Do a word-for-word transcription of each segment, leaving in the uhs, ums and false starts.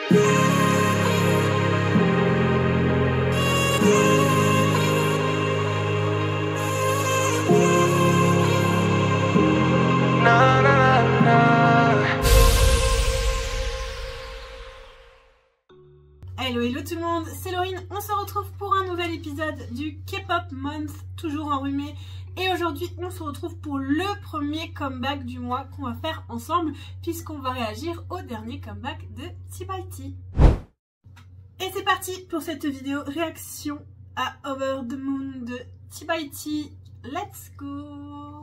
Hello hello tout le monde, c'est Laurine, on se retrouve pour un nouvel épisode du K-pop Month, toujours enrhumé. Et aujourd'hui on se retrouve pour le premier comeback du mois qu'on va faire ensemble, puisqu'on va réagir au dernier comeback de T by T. Et c'est parti pour cette vidéo réaction à Over the Moon de T by T. Let's go!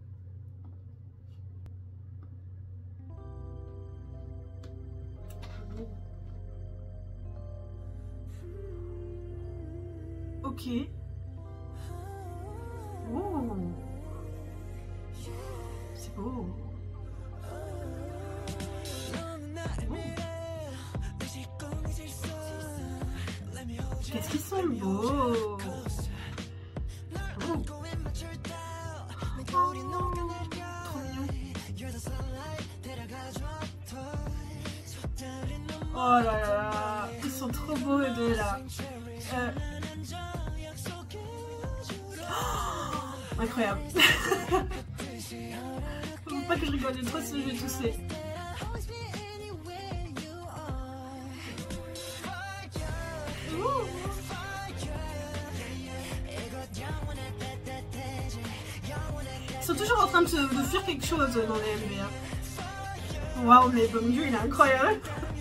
Ok. Oh. C'est beau. Qu'est-ce qu'ils sont beaux. Oh. Oh, trop mignon. Oh là là, ils sont trop beaux les deux là. Euh... Oh, incroyable. Faut pas que je rigole trop si je vais tousser. Ils sont toujours en train de, se, de fuir quelque chose dans les M V. Waouh, mais Bongyu il est incroyable.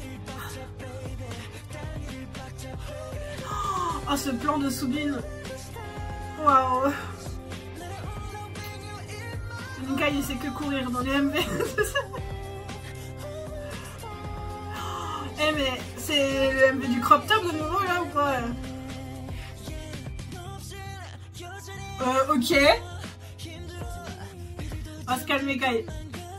Oh, ce plan de Soobin. Waouh. Minkai il sait que courir dans les M V. Eh mais c'est le M V du crop top de nouveau là ou pas? Euh ok. On va se calmer Kai.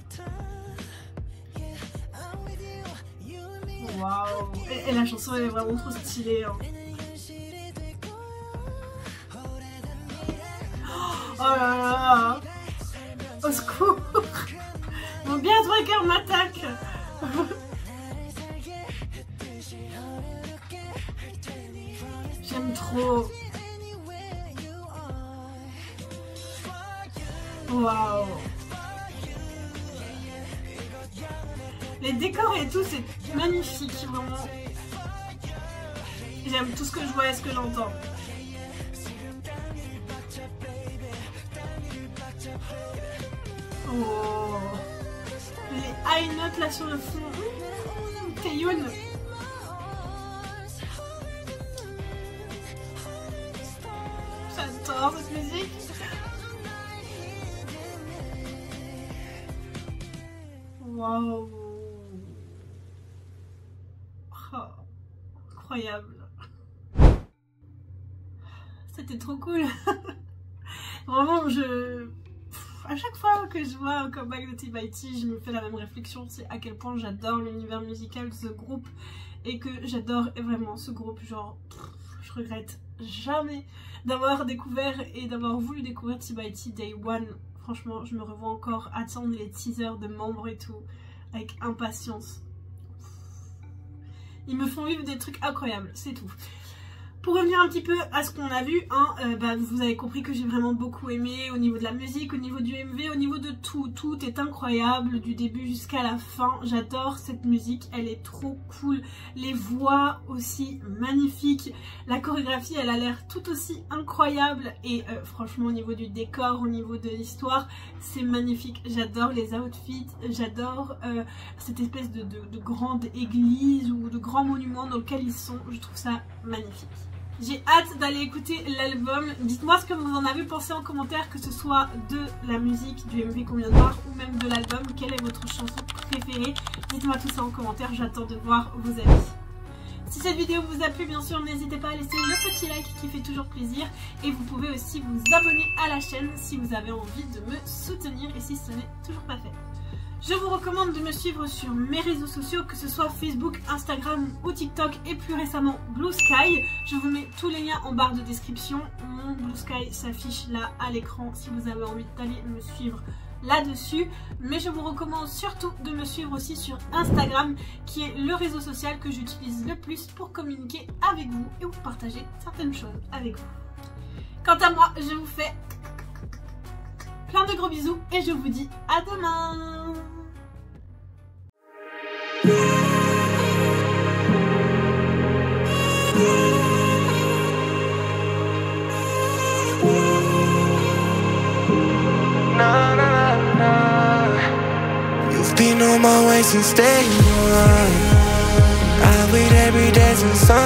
Waouh. Et, et la chanson elle est vraiment trop stylée hein. Oh là là. Au secours. Mon bien tracker m'attaque. J'aime trop. Waouh. Les décors et tout c'est magnifique vraiment. J'aime tout ce que je vois et ce que j'entends. Oh. Les high notes là sur le fond. Mmh, Taeyoon. J'adore cette musique. Waouh. Oh, incroyable. C'était trop cool. Vraiment je... À chaque fois que je vois un comeback de T by T, je me fais la même réflexion, c'est à quel point j'adore l'univers musical de ce groupe et que j'adore vraiment ce groupe, genre pff, je regrette jamais d'avoir découvert et d'avoir voulu découvrir T by T Day One. Franchement, je me revois encore attendre les teasers de membres et tout avec impatience. Ils me font vivre des trucs incroyables, c'est tout. Pour revenir un petit peu à ce qu'on a vu, hein, euh, bah, vous avez compris que j'ai vraiment beaucoup aimé au niveau de la musique, au niveau du M V, au niveau de tout. Tout est incroyable du début jusqu'à la fin. J'adore cette musique, elle est trop cool. Les voix aussi magnifiques. La chorégraphie, elle a l'air tout aussi incroyable. Et euh, franchement, au niveau du décor, au niveau de l'histoire, c'est magnifique. J'adore les outfits, j'adore euh, cette espèce de, de, de grande église ou de grand monument dans lequel ils sont. Je trouve ça magnifique. J'ai hâte d'aller écouter l'album. Dites-moi ce que vous en avez pensé en commentaire, que ce soit de la musique, du M V qu'on vient de voir ou même de l'album. Quelle est votre chanson préférée? Dites-moi tout ça en commentaire, j'attends de voir vos avis. Si cette vidéo vous a plu, bien sûr, n'hésitez pas à laisser le petit like qui fait toujours plaisir. Et vous pouvez aussi vous abonner à la chaîne si vous avez envie de me soutenir et si ce n'est toujours pas fait. Je vous recommande de me suivre sur mes réseaux sociaux, que ce soit Facebook, Instagram ou TikTok et plus récemment Blue Sky. Je vous mets tous les liens en barre de description. Mon Blue Sky s'affiche là à l'écran si vous avez envie d'aller me suivre là-dessus. Mais je vous recommande surtout de me suivre aussi sur Instagram, qui est le réseau social que j'utilise le plus pour communiquer avec vous et vous partager certaines choses avec vous. Quant à moi, je vous fais plein de gros bisous et je vous dis à demain. Been on my way since day one. I wait every day since